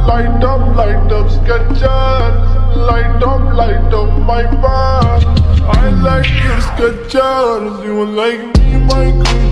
light up Skechers. Light up my bar. I like your Skechers. You like me, my queen.